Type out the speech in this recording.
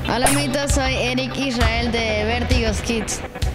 Hola amiguitos, soy Eric Israel de Vertigos Kids.